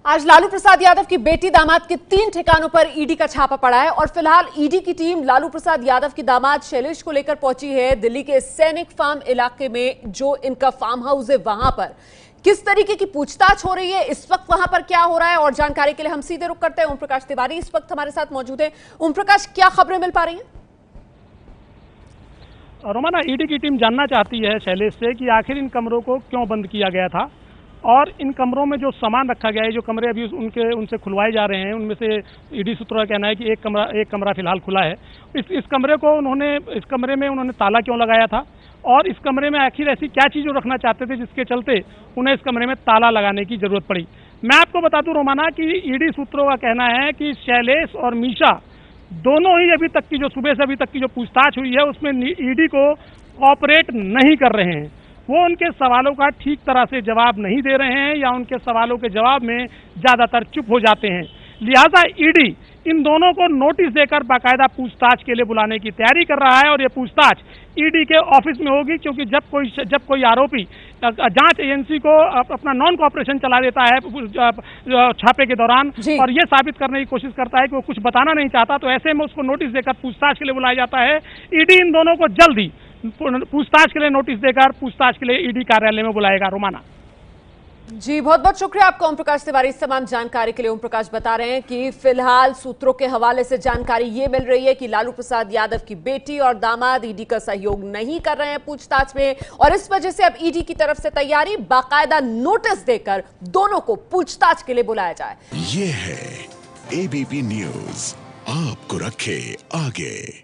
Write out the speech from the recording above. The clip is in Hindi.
आज लालू प्रसाद यादव की बेटी दामाद के 3 ठिकानों पर ईडी का छापा पड़ा है और फिलहाल ईडी की टीम लालू प्रसाद यादव की दामाद शैलेश को लेकर पहुंची है दिल्ली के सैनिक फार्म इलाके में। जो इनका फार्म हाउस है वहां पर किस तरीके की पूछताछ हो रही है, इस वक्त वहां पर क्या हो रहा है, और जानकारी के लिए हम सीधे रुख करते हैं। ओम प्रकाश तिवारी इस वक्त हमारे साथ मौजूद है। ओम प्रकाश, क्या खबरें मिल पा रही हैं? रोमाना, ईडी की टीम जानना चाहती है शैलेश से कि आखिर इन कमरों को क्यों बंद किया गया था और इन कमरों में जो सामान रखा गया है, जो कमरे अभी उनसे खुलवाए जा रहे हैं, उनमें से ईडी सूत्रों का कहना है कि एक कमरा फिलहाल खुला है। इस कमरे में उन्होंने ताला क्यों लगाया था और इस कमरे में आखिर ऐसी क्या चीज़ रखना चाहते थे जिसके चलते उन्हें इस कमरे में ताला लगाने की जरूरत पड़ी। मैं आपको बता दूं रोमाना कि ईडी सूत्रों का कहना है कि शैलेश और मीशा दोनों ही अभी तक की जो सुबह से अभी तक की जो पूछताछ हुई है उसमें ईडी को ऑपरेट नहीं कर रहे हैं। वो उनके सवालों का ठीक तरह से जवाब नहीं दे रहे हैं या उनके सवालों के जवाब में ज़्यादातर चुप हो जाते हैं। लिहाजा ईडी इन दोनों को नोटिस देकर बाकायदा पूछताछ के लिए बुलाने की तैयारी कर रहा है और ये पूछताछ ईडी के ऑफिस में होगी, क्योंकि जब कोई आरोपी जांच एजेंसी को अपना नॉन कोऑपरेशन चला देता है छापे के दौरान और ये साबित करने की कोशिश करता है कि वो कुछ बताना नहीं चाहता, तो ऐसे में उसको नोटिस देकर पूछताछ के लिए बुलाया जाता है। ईडी इन दोनों को जल्द ही पूछताछ के लिए नोटिस देकर पूछताछ के लिए ईडी कार्यालय में बुलाएगा। रोमाना जी, बहुत बहुत शुक्रिया आपका ओम प्रकाश तिवारी इस तमाम जानकारी के लिए। ओम प्रकाश बता रहे हैं कि फिलहाल सूत्रों के हवाले से जानकारी ये मिल रही है कि लालू प्रसाद यादव की बेटी और दामाद ईडी का सहयोग नहीं कर रहे हैं पूछताछ में, और इस वजह से अब ईडी की तरफ से तैयारी, बाकायदा नोटिस देकर दोनों को पूछताछ के लिए बुलाया जाए। ये है एबीपी न्यूज, आपको रखे आगे।